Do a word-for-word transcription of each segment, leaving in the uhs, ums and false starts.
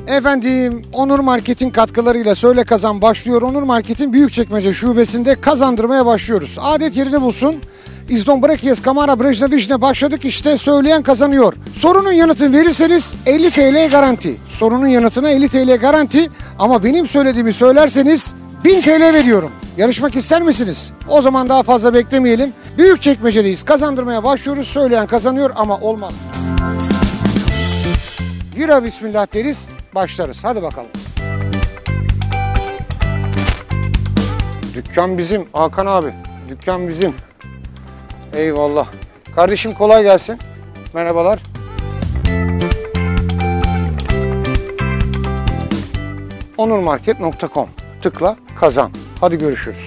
Efendim, Onur Market'in katkılarıyla Söyle Kazan başlıyor. Onur Market'in Büyükçekmece şubesinde kazandırmaya başlıyoruz. Adet yerini bulsun. İzdon Brekiyes Kamara Brejna Vijne başladık, işte söyleyen kazanıyor. Sorunun yanıtını verirseniz elli TL garanti. Sorunun yanıtına elli TL garanti ama benim söylediğimi söylerseniz bin TL veriyorum. Yarışmak ister misiniz? O zaman daha fazla beklemeyelim. Büyükçekmece'deyiz. Kazandırmaya başlıyoruz. Söyleyen kazanıyor ama olmaz. Vira bismillah deriz, başlarız. Hadi bakalım. Dükkan bizim Hakan abi. Dükkan bizim. Eyvallah. Kardeşim kolay gelsin. Merhabalar. onurmarket nokta com. Tıkla kazan. Hadi görüşürüz.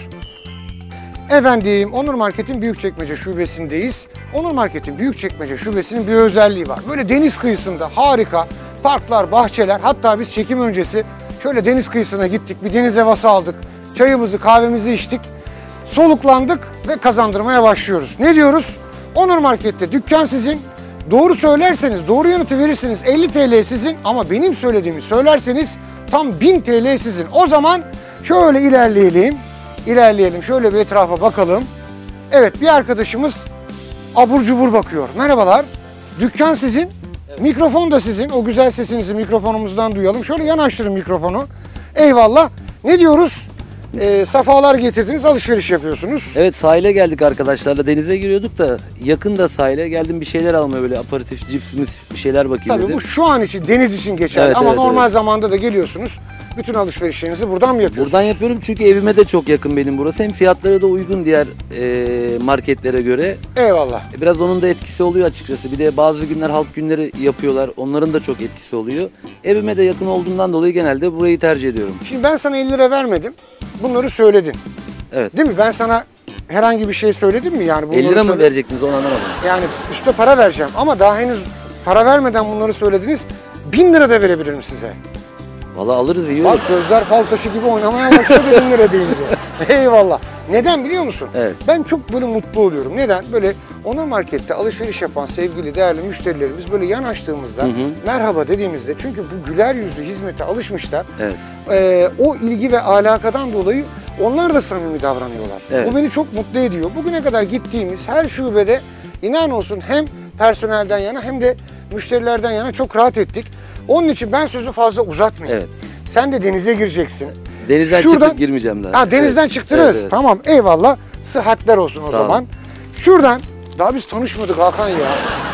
Efendim, Onur Market'in Büyükçekmece şubesindeyiz. Onur Market'in Büyükçekmece şubesinin bir özelliği var. Böyle deniz kıyısında harika parklar, bahçeler. Hatta biz çekim öncesi şöyle deniz kıyısına gittik. Bir deniz havası aldık. Çayımızı, kahvemizi içtik. Soluklandık ve kazandırmaya başlıyoruz. Ne diyoruz? Onur Market'te dükkan sizin. Doğru söylerseniz, doğru yanıtı verirseniz elli TL sizin. Ama benim söylediğimi söylerseniz tam bin TL sizin. O zaman şöyle ilerleyelim. İlerleyelim. Şöyle bir etrafa bakalım. Evet, bir arkadaşımız abur cubur bakıyor. Merhabalar. Dükkan sizin. Evet. Mikrofon da sizin. O güzel sesinizi mikrofonumuzdan duyalım. Şöyle yanaştırın mikrofonu. Eyvallah. Ne diyoruz? E, safalar getirdiniz, alışveriş yapıyorsunuz. Evet, sahile geldik arkadaşlarla. Denize giriyorduk da yakında sahile geldim, bir şeyler almaya, böyle aparatif, cipsimiz, bir şeyler bakayım Tabii dedim. bu şu an için, deniz için geçerli evet, ama evet, normal evet. zamanda da geliyorsunuz. Bütün alışverişlerinizi buradan mı yapıyorsunuz? Buradan yapıyorum çünkü evime de çok yakın benim burası. Hem fiyatları da uygun diğer e, marketlere göre. Eyvallah. Biraz onun da etkisi oluyor açıkçası. Bir de bazı günler halk günleri yapıyorlar. Onların da çok etkisi oluyor. Evime de yakın olduğundan dolayı genelde burayı tercih ediyorum. Şimdi ben sana elli lira vermedim. Bunları söyledin. Evet. Değil mi? Ben sana herhangi bir şey söyledim mi? Yani elli lira mı söyle... verecektiniz, onu anlamadım. Yani üstte para vereceğim ama daha henüz para vermeden bunları söylediniz. bin lira da verebilirim size. Vallahi alırız, iyi Bak olur. gözler fal taşı gibi oynamaya başladı bin lira deyince. Eyvallah. Neden biliyor musun? Evet. Ben çok böyle mutlu oluyorum. Neden? Böyle Onur Market'te alışveriş yapan sevgili değerli müşterilerimiz böyle yanaştığımızda, hı hı, merhaba dediğimizde, çünkü bu güler yüzlü hizmete alışmışlar. Evet. Ee, o ilgi ve alakadan dolayı onlar da samimi davranıyorlar. Evet. Bu beni çok mutlu ediyor. Bugüne kadar gittiğimiz her şubede inan olsun hem personelden yana hem de müşterilerden yana çok rahat ettik. Onun için ben sözü fazla uzatmayayım. Evet. Sen de denize gireceksin. Denizden Şuradan, çıkıp girmeyeceğim daha. Ha, denizden evet. çıktınız. Evet, evet. Tamam, eyvallah. Sıhhatler olsun o Sağ zaman. olun. Şuradan, daha biz tanışmadık Hakan ya.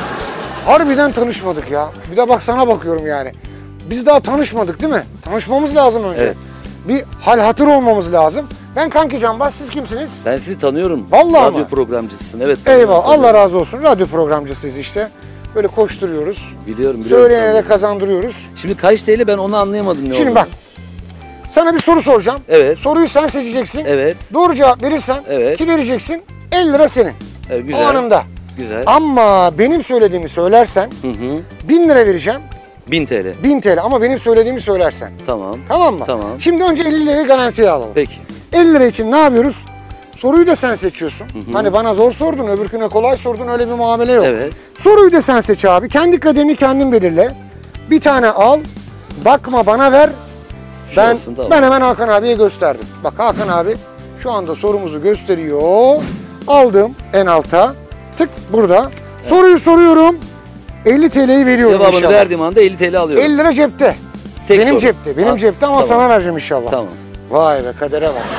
Harbiden tanışmadık ya. Bir de bak sana bakıyorum yani. Biz daha tanışmadık değil mi? Tanışmamız lazım önce. Evet. Bir hal hatır olmamız lazım. Ben Kanki Canbaz, siz kimsiniz? Ben sizi tanıyorum. Vallahi Radyo mı? programcısısın. Evet. Eyvallah. Allah razı olsun. Radyo programcısıyız işte. Böyle koşturuyoruz. Biliyorum, biliyorum. Söyleyene de kazandırıyoruz. Şimdi kaç T L, ben onu anlayamadım ne Şimdi olduğunu. bak. Sana bir soru soracağım. Evet. Soruyu sen seçeceksin. Evet. Doğru cevap verirsen Evet. ki vereceksin, elli lira senin. Evet, güzel. O anında. Güzel. Ama benim söylediğimi söylersen Hı hı. bin lira vereceğim. bin T L. bin TL ama benim söylediğimi söylersen. Tamam. Tamam mı? Tamam. Şimdi önce elli lirayı garantiye alalım. Peki. elli lira için ne yapıyoruz? Soruyu da sen seçiyorsun. Hı hı. Hani bana zor sordun, öbürküne kolay sordun, öyle bir muamele yok. Evet. Soruyu da sen seç abi. Kendi kaderini kendin belirle. Bir tane al. Bakma, bana ver. Ben, olsun, tamam. ben hemen Hakan abiye gösterdim. Bak Hakan abi şu anda sorumuzu gösteriyor. Aldım en alta. Tık burada. Evet. Soruyu soruyorum. elli TL'yi veriyorum Cevabını inşallah. verdiğim anda elli T L alıyorum. elli lira cepte. Tek benim soru. cepte. Benim Ha, cepte ama tamam. sana vereceğim inşallah. Tamam. Vay be, kadere bak.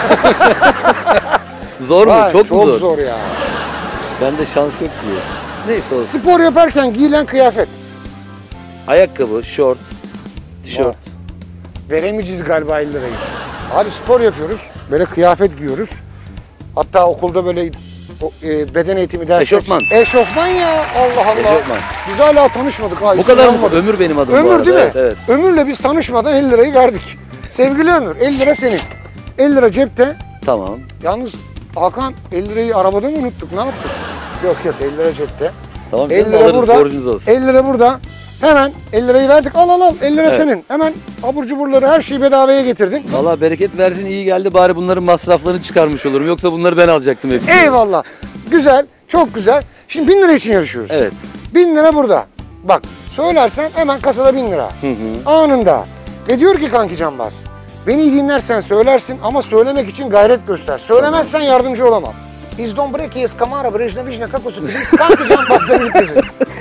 Zor mu? Vay, Çok, çok mu zor? zor ya. Bende şans yok diyor. Neyse olsun. Spor yaparken giyilen kıyafet. Ayakkabı, şort, tişört. Veremeyeceğiz galiba elli lirayı. Abi spor yapıyoruz. Böyle kıyafet giyiyoruz. Hatta okulda böyle o, e, beden eğitimi dersi. Eşofman. Eşofman ya. Allah Allah. Eşofman. Biz hala tanışmadık. Ha, Bu ismini kadar mı? almadık. Ömür benim adım bu Ömür arada. değil mi? Evet, evet. Ömür'le biz tanışmadan elli lirayı verdik. Sevgili Ömür, elli lira senin. elli lira cepte. Tamam. Yalnız Hakan, elli lirayı arabada mı unuttuk? Ne yaptık? Yok yok, elli lira cepte. Tamam elli canım, lira alırız, burada. borcunuz olsun. elli lira burada. Hemen elli lirayı verdik. Al al al. elli lira Evet. senin. Hemen abur cuburları, her şeyi bedavaya getirdim. Vallahi bereket versin, iyi geldi, bari bunların masraflarını çıkarmış olurum. Yoksa bunları ben alacaktım hepsini. Eyvallah. Güzel. Çok güzel. Şimdi bin lira için yarışıyoruz. Evet. bin lira burada. Bak, Söylersen hemen kasada bin lira. Hı hı. Anında. Ve diyor ki kanki Canbaz, beni iyi dinlersen söylersin ama söylemek için gayret göster. Söylemezsen yardımcı olamam. İzdon breki eskamara brejna vijna kakosu please kanki Canbaz'la birliktesin.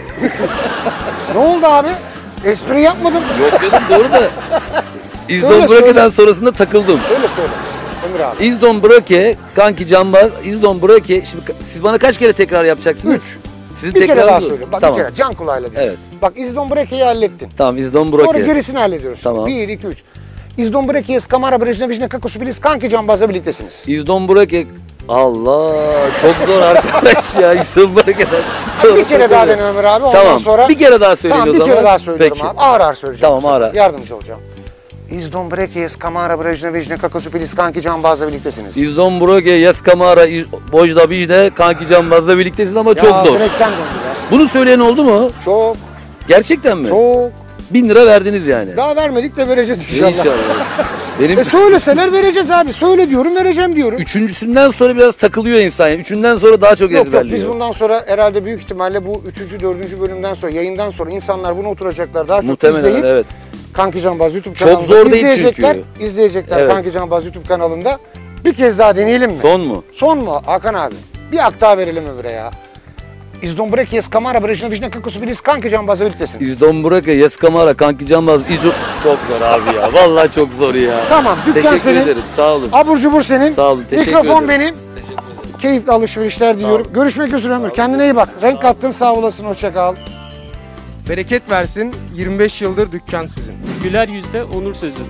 Ne oldu abi? Espri yapmadım. Yok canım doğru da. Söyle, İzdon Brake'den sonrasında takıldım. Öyle söyle Ömür abi. İzdon Brake, kanki Canbaz, İzdon Brake. Şimdi siz bana kaç kere tekrar yapacaksınız? Üç. Sizin Bir kere daha tekrarınız- söyle. Bak tamam. bir kere can kulağıyla diyor. Evet. Bak İzdon brekiyi hallettin. Tamam İzdon Sonra Brake. gerisini hallediyoruz. Tamam. Bir, iki, üç. İzdon breki eskamara brejna vijna kakosu please kanki Canbaz'la birliktesiniz. İzdon Brake. Allah çok zor arkadaş ya İzdon Brake'den sonra. Bir kere daha dene Ömür abi. Ondan Tamam. sonra... Bir kere daha söyleyin Tamam, o bir zaman. kere daha söylüyorum Peki. abi. Ağır ağır söyleyeceğim. Tamam, ağır ağır. Yardımcı olacağım. İzdon breki eskamara brejna vijna kakosu please kanki Canbaz'la birliktesiniz. İzdon Brake, Yes Kamara, Bojda Bijde, kanki Canbaz'la birliktesiniz ama çok Ya, zor. direkten döndü ya. Bunu söyleyen oldu mu? Çok, Gerçekten mi? çok. Bin lira verdiniz yani. Daha vermedik de vereceğiz inşallah. İnşallah. Benim E söyleseler vereceğiz abi. Söyle diyorum, vereceğim diyorum. üçüncüsünden sonra biraz takılıyor insan. Yani. Üçünden sonra daha çok Yok yok ezberliyor. biz bundan sonra herhalde büyük ihtimalle bu üçüncü, dördüncü bölümden sonra, yayından sonra insanlar bunu oturacaklar. Daha çok Muhtemelen izleyip evet. Kanki Canbaz YouTube Çok kanalında zor değil izleyecekler. çünkü. İzleyecekler Evet. Kanki Canbaz YouTube kanalında. Bir kez daha deneyelim mi? Son mu? Son mu Hakan abi? Bir ak daha verelim öbüre ya. İzdon breki eskamara brejna vijna kakosu please kanki Canbaz'la birliktesiniz. İzdon Brake, Yes Kamara, kanki Canbaz, İzo... Çok zor abi ya. Vallahi çok zor ya. Tamam dükkan Teşekkür senin. ederim. Sağ olun. Abur cubur senin. Sağ olun, teşekkür Mikrofon ederim. benim. Keyifli alışverişler diliyorum. Görüşmek üzere Ömür. Kendine iyi bak. Renk kattın, sağ olasın. Hoşça kal. Bereket versin, yirmi beş yıldır dükkan sizin. Güler yüzde onur sözü.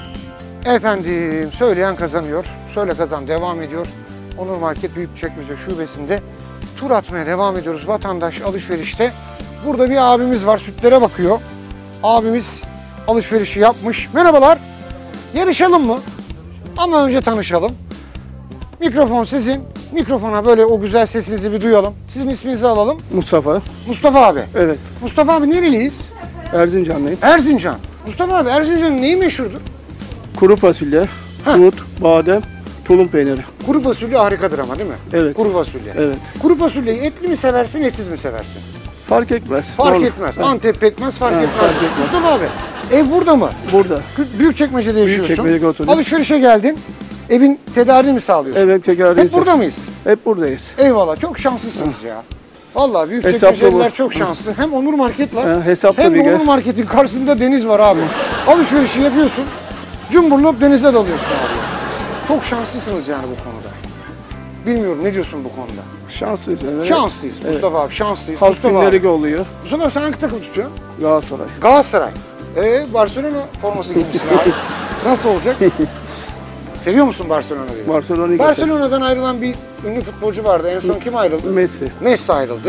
Efendim söyleyen kazanıyor. Söyle kazan devam ediyor. Onur Market Büyükçekmece şubesinde tur atmaya devam ediyoruz. Vatandaş alışverişte. Burada bir abimiz var, sütlere bakıyor. Abimiz alışverişi yapmış. Merhabalar. Yarışalım mı? Ama önce tanışalım. Mikrofon sizin. Mikrofona böyle o güzel sesinizi bir duyalım. Sizin isminizi alalım. Mustafa. Mustafa abi. Evet. Mustafa abi nereliyiz? Erzincanlıyım. Erzincan. Mustafa abi Erzincan'ın neyi meşhurdur? Kuru fasulye, Ha. nohut, badem, tulum peyniri. Kuru fasulye harikadır ama değil mi? Evet. Kuru fasulye. Evet. Kuru fasulyeyi etli mi seversin, etsiz mi seversin? Fark etmez. Fark Ne olur. etmez. Ha. Antep pekmez fark Ha, etmez. fark etmez. Mustafa abi ev burada mı? Burada. Büyükçekmece'de yaşıyorsun. Büyükçekmece'de oturuyorum. Alışverişe geldin. Evin tedariğini mi sağlıyorsun? Evet, tekrar Hep burada mıyız? Hep buradayız. Eyvallah. Çok şanslısınız ya. Vallahi Hesaplı Büyükçekmeceliler bu. çok şanslı. Hem Onur Market var. Ha, hesaplı hem bir de gel. Onur Market'in karşısında deniz var abi. Alışverişi yapıyorsun. Cumburlop denize dalıyorsun abi. Çok şanslısınız yani bu konuda. Bilmiyorum ne diyorsun bu konuda? Şanslıyız. Evet. Şanslıyız Evet. Mustafa abi, şanslıyız. Halk Mustafa günleri abi. oluyor. Mustafa abi sen hangi takım tutuyorsun? Galatasaray. Galatasaray. Ee, Barcelona forması giymişsin abi. Nasıl olacak? Seviyor musun Barcelona'yı? Barcelona'yı Barcelona'dan ayrılan bir ünlü futbolcu vardı. En son kim ayrıldı? Messi. Messi ayrıldı.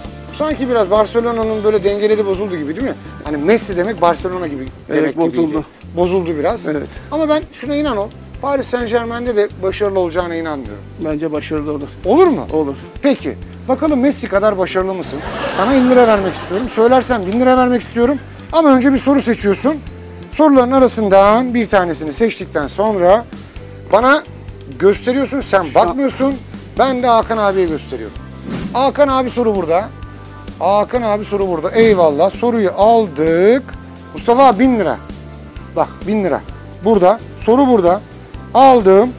Sanki biraz Barcelona'nın böyle dengeleri bozuldu gibi değil mi? Hani Messi demek Barcelona gibi Evet, demek gibiydi. bozuldu. Bozuldu biraz. Evet. Ama ben şuna inan ol. Paris Saint-Germain'de de başarılı olacağına inanmıyorum. Bence başarılı olur. Olur mu? Olur. Peki. Bakalım Messi kadar başarılı mısın? Sana elli lira vermek istiyorum. Söylersen bin lira vermek istiyorum. Ama önce bir soru seçiyorsun. Soruların arasından bir tanesini seçtikten sonra bana gösteriyorsun. Sen bakmıyorsun. Ben de Hakan abiye gösteriyorum. Hakan abi soru burada. Hakan abi soru burada. Eyvallah. Soruyu aldık. Mustafa abi bin lira. Bak bin lira. Burada. Soru burada. Aldım.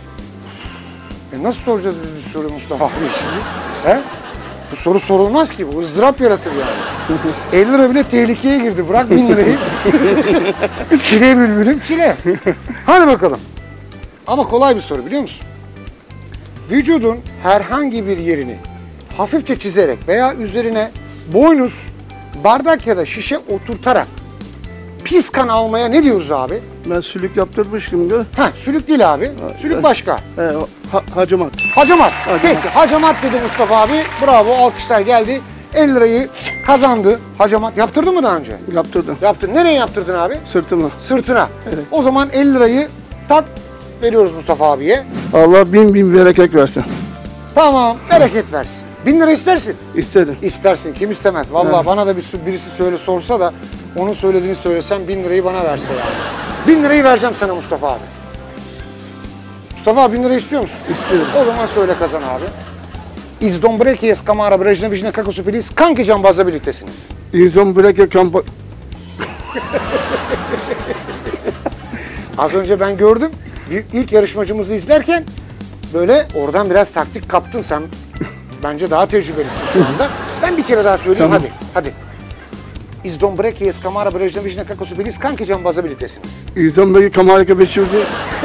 E nasıl soracağız biz bir soru Mustafa abi şimdi? He? Bu soru sorulmaz ki. Bu ızdırap yaratır yani. elli lira bile tehlikeye girdi. Bırak bin lirayı. Çile bülbülüm çile. Hadi bakalım. Ama kolay bir soru biliyor musun? Vücudun herhangi bir yerini hafifçe çizerek veya üzerine boynuz, bardak ya da şişe oturtarak pis kan almaya ne diyoruz abi? Ben sülük yaptırmışım da. Heh, sülük değil abi. Sülük başka. E, ha, hacamat. Hacamat. Hacamat. Peki hacamat dedi Mustafa abi. Bravo, alkışlar geldi. elli lirayı kazandı. Hacamat yaptırdın mı daha önce? Yaptırdım. Yaptın. Nereye yaptırdın abi? Sırtıma. Sırtına. Evet. O zaman elli lirayı tak veriyoruz Mustafa abiye. Allah bin bin bereket versin. Tamam, bereket versin. Bin lira istersin. İstedim. İstersin. Kim istemez? Vallahi Evet. bana da bir birisi söyle sorsa da onun söylediğini söylesem bin lirayı bana verse yani. Bin lirayı vereceğim sana Mustafa abi. Mustafa abi bin lira istiyor musun? İstiyorum. O zaman söyle kazan abi. İzdombreki Eskamara Brejna Vijna Kakosupilis Kanki Cambaz'la birliktesiniz. İzon Breke Kampa... Az önce ben gördüm. Bir, ilk yarışmacımızı izlerken böyle oradan biraz taktik kaptın sen. Bence daha tecrübelisin şu anda. Ben bir kere daha söyleyeyim Tamam. hadi. Hadi. İzdombreki Eskamara Brejna Vijna Kakosupilis Kanki Cambaz'la birliktesiniz. İzon Breke Kamarika Beşirdi.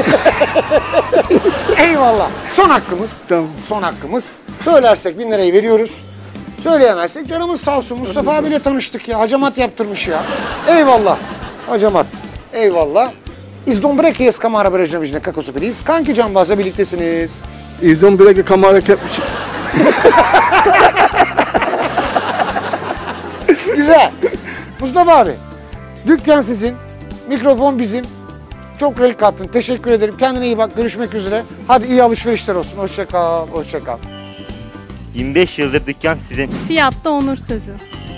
Eyvallah. Son hakkımız. Tamam. Son hakkımız. Söylersek bin lirayı veriyoruz. Söyleyemezsek canımız sağ olsun. Mustafa abiyle tanıştık ya. Hacamat yaptırmış ya. Eyvallah. Hacamat. Eyvallah. İzdombreki Eskamara Brejna Vijna Kakosupilis Kanki Cambaz'la birliktesiniz. İzon Breke Kamarika Güzel. Mustafa abi. Dükkan sizin. Mikrofon bizim. Çok renk kattın. Teşekkür ederim. Kendine iyi bak. Görüşmek üzere. Hadi iyi alışverişler olsun. Hoşça kal. Hoşça kal. yirmi beş yıldır dükkan sizin. Fiyatta onur sözü.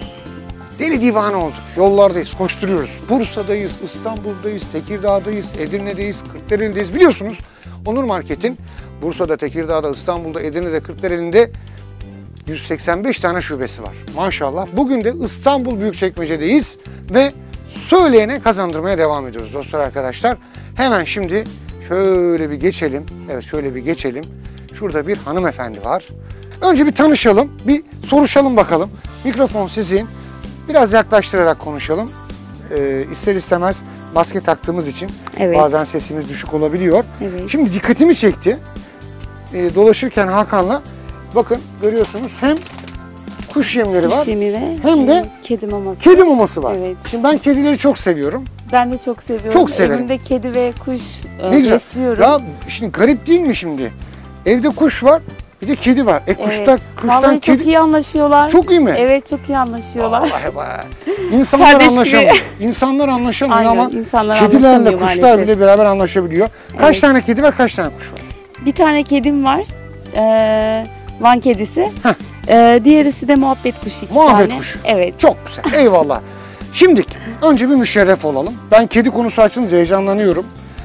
Deli divane olduk. Yollardayız, koşturuyoruz. Bursa'dayız, İstanbul'dayız, Tekirdağ'dayız, Edirne'deyiz, Kırklareli'deyiz. Biliyorsunuz Onur Market'in Bursa'da, Tekirdağ'da, İstanbul'da, Edirne'de, Kırklareli'nde yüz seksen beş tane şubesi var. Maşallah. Bugün de İstanbul Büyükçekmece'deyiz ve söyleyene kazandırmaya devam ediyoruz dostlar arkadaşlar. Hemen şimdi şöyle bir geçelim. Evet şöyle bir geçelim. Şurada bir hanımefendi var. Önce bir tanışalım, bir soruşalım bakalım. Mikrofon sizin. Biraz yaklaştırarak konuşalım. Ee, ister istemez maske taktığımız için Evet. bazen sesimiz düşük olabiliyor. Evet. Şimdi dikkatimi çekti. Ee, dolaşırken Hakan'la bakın görüyorsunuz hem kuş yemleri var Kuş yemi ve hem de e, kedi maması. kedi maması var. Evet. Şimdi ben kedileri çok seviyorum. Ben de çok seviyorum. Çok severim. Evimde kedi ve kuş e, Ne güzel. besliyorum. Ya şimdi garip değil mi şimdi? Evde kuş var, bir de kedi var. E kuşta, Evet. kuştan Vallahi kedi... çok iyi anlaşıyorlar. Çok iyi mi? Evet, çok iyi anlaşıyorlar. Vallahi be. İnsanlar Kardeş gibi. anlaşamıyor. İnsanlar anlaşamıyor Aynen, ama insanlar kedilerle anlaşamıyor kuşlar maalesef. bile beraber anlaşabiliyor. Kaç Evet. tane kedi var, kaç tane kuş var? Bir tane kedim var. Ee, Van kedisi. Heh. Ee, diğerisi de muhabbet kuşu. iki Muhabbet tane. kuşu. Evet. Çok güzel. Eyvallah. Şimdi önce bir müşerref olalım. Ben kedi konusu açınca heyecanlanıyorum.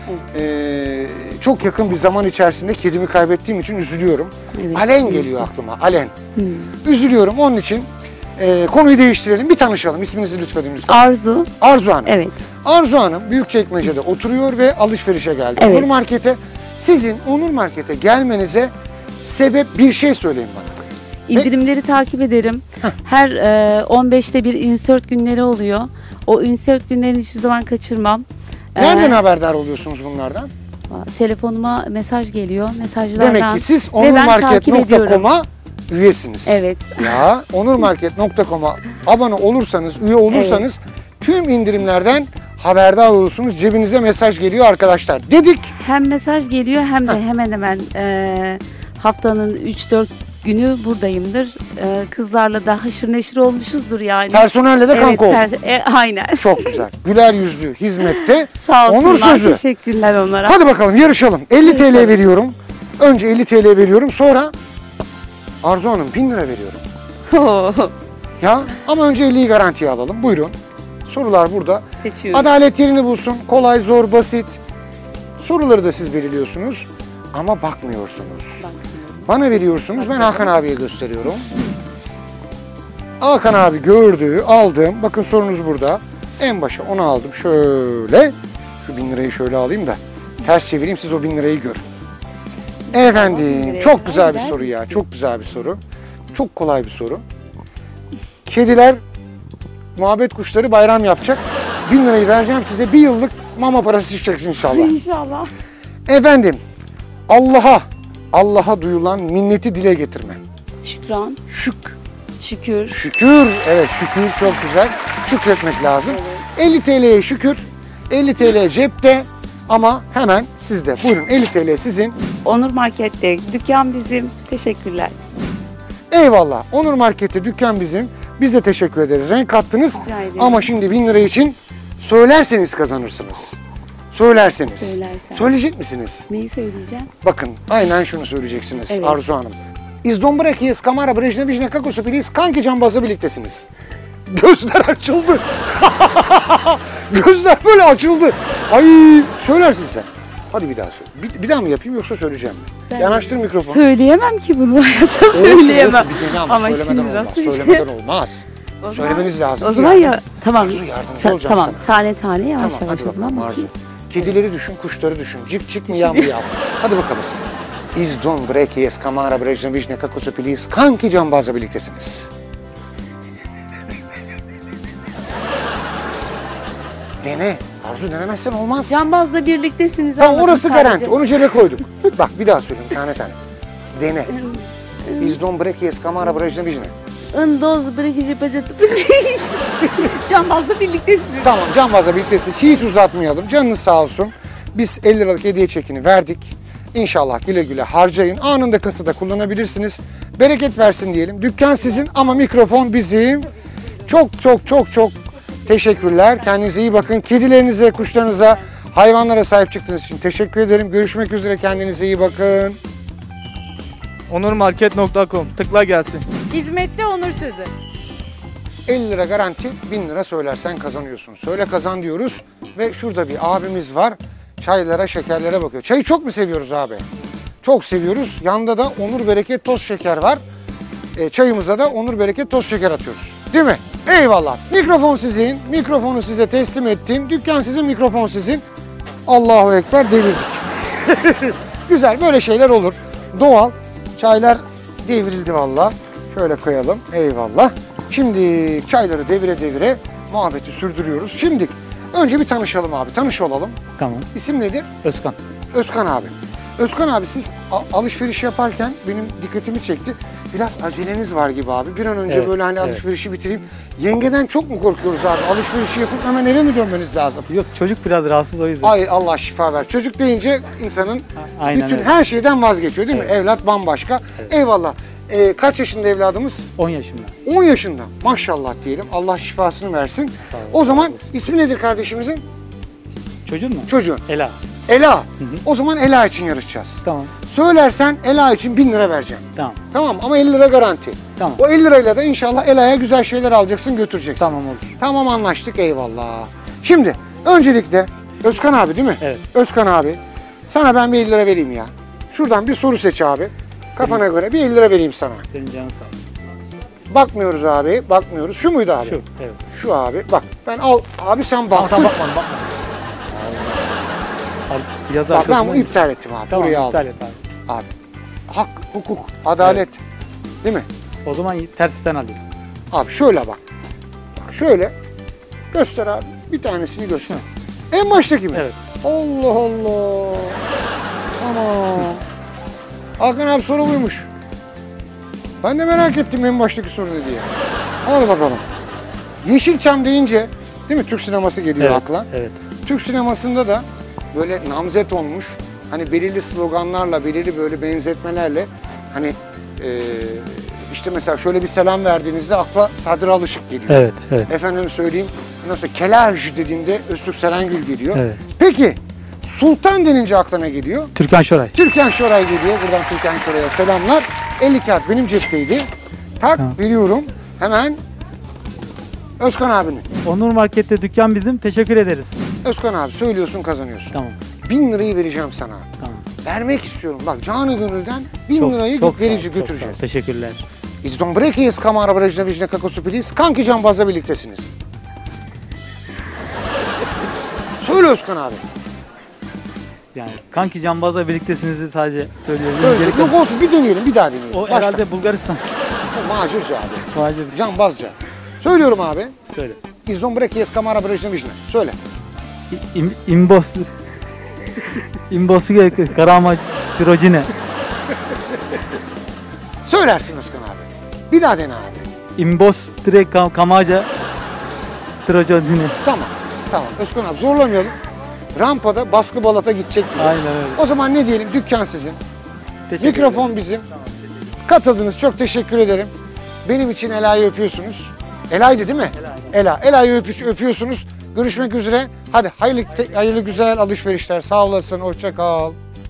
Ee, çok yakın bir zaman içerisinde kedimi kaybettiğim için üzülüyorum. Evet. Alen geliyor aklıma. Alen. Hmm. Üzülüyorum. Onun için e, konuyu değiştirelim. Bir tanışalım. İsminizi lütfen lütfen. Arzu. Arzu Hanım. Evet. Arzu Hanım Büyükçekmece'de oturuyor ve alışverişe geldi. Evet. Onur Market'e. Sizin Onur Market'e gelmenize sebep bir şey söyleyin bana. İndirimleri takip ederim. Her e, on beşte bir insert günleri oluyor. O insert günlerini hiçbir zaman kaçırmam. Nereden Ee, haberdar oluyorsunuz bunlardan? Telefonuma mesaj geliyor. Mesajlardan. Demek ki siz Ve ben onurmarket takip nokta ediyorum. com'a üyesiniz. Evet. Ya onurmarket nokta com'a abone olursanız, üye olursanız tüm indirimlerden haberdar olursunuz. Cebinize mesaj geliyor arkadaşlar. Dedik. Hem mesaj geliyor hem de hemen hemen e, haftanın üç dört günü buradayımdır. E, kızlarla da haşır neşir olmuşuzdur yani. Personelle de Evet, kanka olduk. ter- e, aynen. Çok güzel. Güler yüzlü hizmette. Sağ olsunlar. Onur sözü. Teşekkürler onlara. Hadi bakalım yarışalım. elli T L Yarışalım. veriyorum. Önce elli T L veriyorum. Sonra Arzu Hanım bin lira veriyorum. Ya ama önce elliyi garantiye alalım. Buyurun. Sorular burada. Seçiyorum. Adalet yerini bulsun. Kolay, zor, basit. Soruları da siz belirliyorsunuz. Ama bakmıyorsunuz. Bana veriyorsunuz. Ben Hakan abiye gösteriyorum. Hakan abi gördü, aldım. Bakın sorunuz burada. En başa onu aldım. Şöyle. Şu bin lirayı şöyle alayım da. Ters çevireyim, siz o bin lirayı görün. Efendim, çok güzel bir soru ya. Çok güzel bir soru. Çok kolay bir soru. Kediler, muhabbet kuşları bayram yapacak. Bin lirayı vereceğim size. Bir yıllık mama parası çıkacak inşallah. İnşallah. Efendim, Allah'a, Allah'a duyulan minneti dile getirme. Şükran. Şük, Şükür. şükür, evet şükür çok güzel. Şükretmek lazım. elli T L'ye şükür, elli T L cepte ama hemen sizde. Buyurun elli T L sizin. Onur Market'te. Dükkan bizim. Teşekkürler. Eyvallah. Onur Market'te dükkan bizim. Biz de teşekkür ederiz. Renk kattınız. Rica ederim. Ama şimdi bin lira için söylerseniz kazanırsınız. Söylerseniz. Söylersen. Söyleyecek misiniz? Neyi söyleyeceğim? Bakın aynen şunu söyleyeceksiniz Evet. Arzu Hanım. İzdombreki Eskamara Brejna Vijna Kakosupilis Kanki Cambaz'la birliktesiniz. Gözler açıldı. Gözler böyle açıldı. Ay söylersin sen. Hadi bir daha söyle. Bir, bir daha mı yapayım yoksa söyleyeceğim mi? Ben Yanaştır mikrofonu. Söyleyemem ki bunu hayatta Olsun, söyleyemem. olsun, bir dene ama, Ama söylemeden şimdi olmaz. nasıl- Söylemeden olmaz. O zaman- Söylemeniz lazım. O zaman ya tamam. Arzu, yardımcı Ta- olacağım tamam. sana. Tane tane yavaş Tamam yavaş hadi o zaman bakalım Arzu. bakayım. Kedileri düşün, kuşları düşün. Cik cik mi yağmur yağmur. Hadi bakalım. İzdon Brekies Kamara Brejna Vijne Kakosopilis Kanki Cambaz'la birliktesiniz. Dene. Arzu denemezsen olmaz. Cambazla birliktesiniz. Tamam anladım orası sadece. garanti. Onu cebe koyduk. Bak bir daha söyleyeyim tane tane. Dene. İzdon Brekies Kamara Brejna Vijne. Indoz bırakıcı bacatı. Cambazla birliktesiniz. Tamam Cambaz'la birliktesiniz. Hiç uzatmayalım. Canınız sağ olsun. Biz elli liralık hediye çekini verdik. İnşallah güle güle harcayın. Anında kasada kullanabilirsiniz. Bereket versin diyelim. Dükkan sizin ama mikrofon bizim. Çok çok çok çok teşekkürler. Kendinize iyi bakın. Kedilerinize, kuşlarınıza, hayvanlara sahip çıktığınız için teşekkür ederim. Görüşmek üzere. Kendinize iyi bakın. onurmarket nokta com. Tıkla gelsin. Hizmette onur sözü. elli lira garanti, bin lira söylersen kazanıyorsun. Söyle kazan diyoruz. Ve şurada bir abimiz var. Çaylara, şekerlere bakıyor. Çayı çok mu seviyoruz abi? Çok seviyoruz. Yanında da Onur Bereket toz şeker var. E, çayımıza da Onur Bereket toz şeker atıyoruz. Değil mi? Eyvallah. Mikrofon sizin. Mikrofonu size teslim ettim. Dükkan sizin, mikrofon sizin. Allahu Ekber devirdik. Güzel böyle şeyler olur. Doğal. Çaylar devrildi valla. Şöyle koyalım. Eyvallah. Şimdi çayları devire devire muhabbeti sürdürüyoruz. Şimdi önce bir tanışalım abi. Tanış olalım. Tamam. İsim nedir? Özkan. Özkan abi. Özkan abi siz a- alışveriş yaparken benim dikkatimi çekti. Biraz aceleniz var gibi abi. Bir an önce Evet, böyle hani evet. alışverişi bitireyim. Yengeden çok mu korkuyoruz abi? Alışverişi yapıp hemen eve mi dönmeniz lazım? Yok çocuk biraz rahatsız o yüzden. Ay Allah şifa ver. Çocuk deyince insanın Aynen bütün öyle. her şeyden vazgeçiyor değil mi? Evet. Evlat bambaşka. Evet. Eyvallah. Ee, kaç yaşında evladımız? on yaşında. on yaşında. Maşallah diyelim. Allah şifasını versin. Sağ olun. O zaman ismi nedir kardeşimizin? Çocuğun mu? Çocuğun. Ela. Ela. Hı hı. O zaman Ela için yarışacağız. Tamam. Söylersen Ela için bin lira vereceğim. Tamam. Tamam ama elli lira garanti. Tamam. O elli lirayla da inşallah Ela'ya güzel şeyler alacaksın, götüreceksin. Tamam olur. Tamam anlaştık, eyvallah. Şimdi öncelikle Özkan abi değil mi? Evet. Özkan abi sana ben bir elli lira vereyim ya. Şuradan bir soru seç abi. Kafana göre bir elli lira vereyim sana. Senin canın sağ olsun. Bakmıyoruz abi, bakmıyoruz. Şu muydu abi? Şu. Evet. Şu abi. Bak ben al abi sen Tamam baktın. tamam bakma bakma. Al, Yaz Bak ben arkasına bunu git. iptal ettim abi. Tamam Buraya iptal aldım. et abi. Abi. Hak, hukuk, adalet. Değil mi? O zaman tersten alayım. Abi şöyle bak. Bak şöyle. Göster abi. Bir tanesini göster. En baştaki mi? Evet. Allah Allah. Tamam. Hakan abi soru buymuş. Ben de merak ettim en baştaki soru ne diye. Hadi bakalım. Yeşilçam deyince değil mi Türk sineması geliyor Evet. akla. Evet. Türk sinemasında da böyle namzet olmuş. Hani belirli sloganlarla, belirli böyle benzetmelerle hani e, işte mesela şöyle bir selam verdiğinizde akla Sadri Alışık geliyor. Evet. Evet. Efendim söyleyeyim, nasıl Kelaj dediğinde Öztürk Serengil geliyor. Evet. Peki Sultan denince aklına geliyor. Türkan Şoray. Türkan Şoray geliyor. Buradan Türkan Şoray'a selamlar. elli kağıt benim cepteydi. Tak Tamam. veriyorum. Hemen Özkan abinin. Onur Market'te dükkan bizim. Teşekkür ederiz. Özkan abi söylüyorsun kazanıyorsun. Tamam. Bin lirayı vereceğim sana. Tamam. Vermek istiyorum. Bak canı gönülden bin Çok, lirayı çok sağ ol, verici çok sağ ol. götüreceğiz. Teşekkürler. İzdon Brekies Kamara Brejna Vijne Kakosupiliz. Kanki Cambaz'la birliktesiniz. Söyle Özkan abi. Yani kanki cambazla birliktesiniz sadece söyleyebilirim. Söyle. Gerek Yok yok. olsun bir deneyelim. Bir daha deneyelim. O Başla. herhalde Bulgaristan. O macirce abi. Macir. Cambazca. Söylüyorum abi. Söyle. İzdon Brekies Kamara Brejna Vijne. Söyle. İm, imbos. İmbosu karama tirocine. Söylersin Özkan abi. Bir daha dene abi. İmbos direkt kam, kamaca tirocine. Tamam. Tamam. Özkan abi zorlamayalım. Rampada baskı balata gidecek. gibi. Aynen öyle. O zaman ne diyelim? Dükkan sizin. Teşekkür Mikrofon ederim. bizim. Katıldınız. Çok teşekkür ederim. Benim için Ela'yı öpüyorsunuz. Ela'ydı değil mi? Ela. Ela'yı öpü- öpüyorsunuz. Görüşmek üzere. Hadi hayırlı, hayırlı güzel alışverişler. Sağ olasın. Hoşça kal.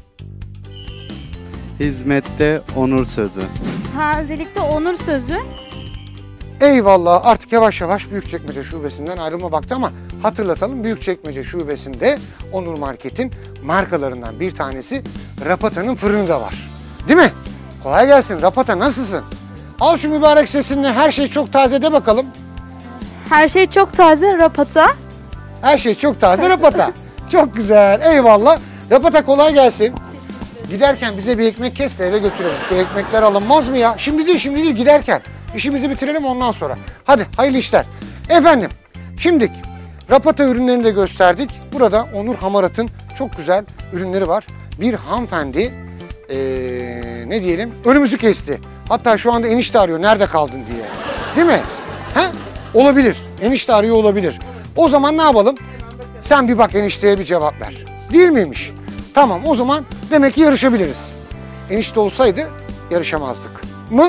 Hizmette onur sözü. Tazelikte onur sözü. Eyvallah. Artık yavaş yavaş Büyükçekmece şubesinden ayrılma vakti ama Hatırlatalım, Büyükçekmece Şubesi'nde Onur Market'in markalarından bir tanesi Rapata'nın fırını da var. Değil mi? Kolay gelsin. Rapata, nasılsın? Al şu mübarek sesinle, her şey çok taze de bakalım. Her şey çok taze. Rapata. Her şey çok taze Rapata. Çok güzel. Eyvallah. Rapata, kolay gelsin. Giderken bize bir ekmek kes de eve götürelim. Şu ekmekler alınmaz mı ya? Şimdi değil, şimdi değil, giderken. İşimizi bitirelim ondan sonra. Hadi hayırlı işler. Efendim, şimdi Rapata ürünlerini de gösterdik. Burada Onur Hamarat'ın çok güzel ürünleri var. Bir hanımefendi ee, ne diyelim, önümüzü kesti. Hatta şu anda enişte arıyor, nerede kaldın diye. Değil mi? He? Olabilir. Enişte arıyor olabilir. O zaman ne yapalım? Sen bir bak enişteye, bir cevap ver. Değil miymiş? Tamam, o zaman demek ki yarışabiliriz. Enişte olsaydı yarışamazdık mı?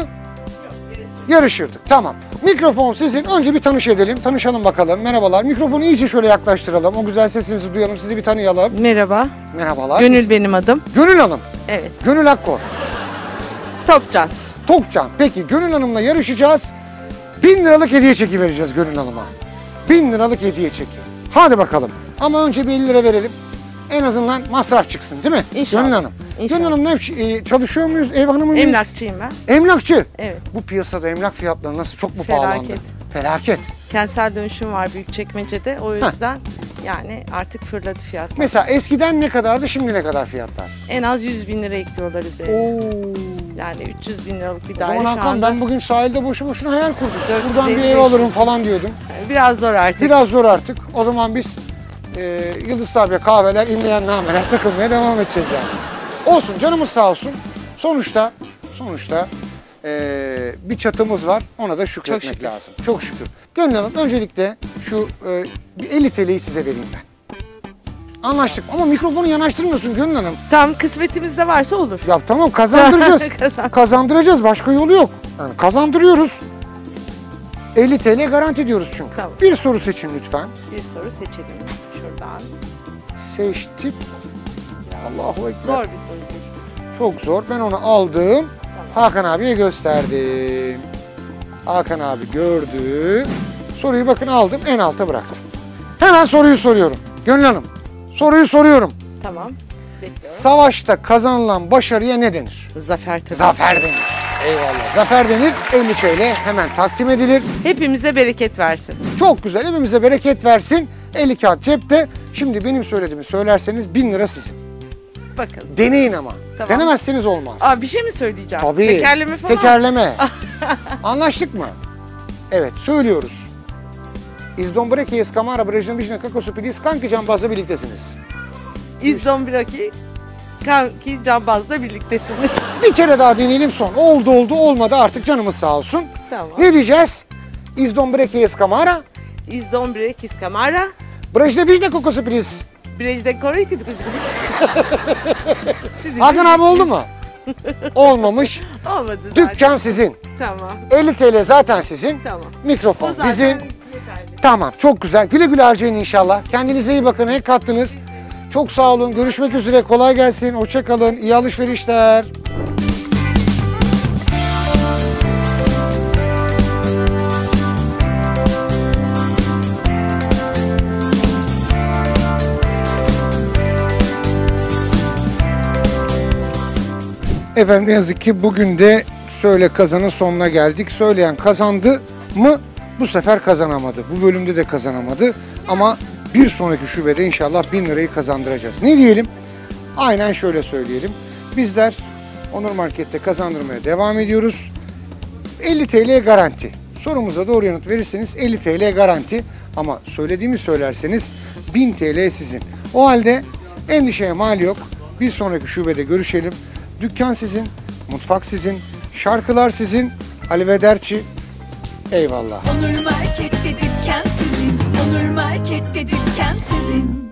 Yarışırdık. Tamam. Mikrofon sizin. Önce bir tanış edelim. Tanışalım bakalım. Merhabalar. Mikrofonu iyice şöyle yaklaştıralım. O güzel sesinizi duyalım. Sizi bir tanıyalım. Merhaba. Merhabalar. Gönül İsm- benim adım. Gönül Hanım. Evet. Gönül Akkor. Topcan. Tokcan. Peki Gönül Hanım'la yarışacağız. Bin liralık hediye çeki vereceğiz Gönül Hanım'a. Bin liralık hediye çeki. Hadi bakalım. Ama önce bir elli lira verelim. En azından masraf çıksın, değil mi? İnşallah. Gönül Hanım. İnşallah. Gönül Hanım, ne, e, çalışıyor muyuz? Ev hanımı mıyız? Emlakçıyım ben. Emlakçı. Evet. Bu piyasada emlak fiyatları nasıl? Çok mu Felaket. pahalandı? Felaket. Kentsel dönüşüm var Büyükçekmece'de. O yüzden yani artık fırladı fiyatlar. Mesela eskiden ne kadardı, şimdi ne kadar fiyatlar? En az yüz bin lira ekliyorlar üzerine. Oo. Yani üç yüz bin liralık bir O daire zaman şu Hakan, anda. ben bugün sahilde boşu boşuna hayal kurdum. dört yüz Buradan bir elli ev beş alırım falan diyordum. Biraz zor artık. Biraz zor artık. O zaman biz e, Yıldız Tabi'ye kahveler, inleyen nameler takılmaya devam edeceğiz yani. Olsun, canımız sağ olsun. Sonuçta, sonuçta e, bir çatımız var. Ona da şükretmek Çok şükür. lazım. Çok şükür. Gönül Hanım, öncelikle şu e, bir elli T L'yi size vereyim ben. Anlaştık ama mikrofonu yanaştırmıyorsun Gönül Hanım. Tam kısmetimizde varsa olur. Ya tamam, kazandıracağız. Kazan. Kazandıracağız, başka yolu yok. Yani kazandırıyoruz. elli T L garanti diyoruz çünkü. Tamam. Bir soru seçin lütfen. Bir soru seçelim şuradan. Seçtik. Allahu Ekber. Zor bir soru seçtim. Çok zor. Ben onu aldım. Hakan abiye gösterdim. Hakan abi gördü. Soruyu bakın aldım, en alta bıraktım. Hemen soruyu soruyorum. Gönül Hanım, soruyu soruyorum. Tamam. Bekliyorum. Savaşta kazanılan başarıya ne denir? Zafer tabii. Zafer denir. Eyvallah. Zafer denir. elli T L hemen takdim edilir. Hepimize bereket versin. Çok güzel. Hepimize bereket versin. elli kağıt cepte. Şimdi benim söylediğimi söylerseniz bin lira sizin. Bakalım. Deneyin ama. Tamam. Denemezseniz olmaz. Aa, bir şey mi söyleyeceğim? Tabii. Tekerleme falan. Tekerleme. Anlaştık mı? Evet, söylüyoruz. İzdombreki eskamara brejnobijne kakosu pilis kanki cambazla birliktesiniz. İzdombraki kanki cambazla birliktesiniz. Bir kere daha deneyelim son. Oldu oldu, olmadı artık, canımız sağ olsun. Tamam. Ne diyeceğiz? İzdombreki eskamara İzdombreki skamara brejnobijne kakosu pilis. Brejde koruyki Sizin Hakan abi oldu mu? Olmamış. Olmadı zaten. Dükkan sizin. Tamam. elli T L zaten sizin. Tamam. Mikrofon O zaten bizim. yeterli. Tamam, çok güzel. Güle güle harcayın inşallah. Kendinize iyi bakın. Renk kattınız. Çok sağ olun. Görüşmek üzere. Kolay gelsin. Hoşça kalın. İyi alışverişler. Efendim, ne yazık ki bugün de Söyle Kazan'ın sonuna geldik. Söyleyen kazandı mı? Bu sefer kazanamadı. Bu bölümde de kazanamadı. Ama bir sonraki şubede inşallah bin lirayı kazandıracağız. Ne diyelim? Aynen şöyle söyleyelim. Bizler Onur Market'te kazandırmaya devam ediyoruz. elli T L garanti. Sorumuza doğru yanıt verirseniz elli T L garanti. Ama söylediğimi söylerseniz bin T L sizin. O halde endişeye mal yok. Bir sonraki şubede görüşelim. Dükkan sizin, mutfak sizin, şarkılar sizin. Alivederci. Eyvallah. Onur Market'te dükkan sizin. Onur Market'te dükkan sizin.